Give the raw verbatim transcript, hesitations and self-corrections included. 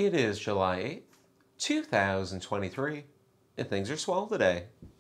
It is July eighth, two thousand twenty-three, and things are swell today.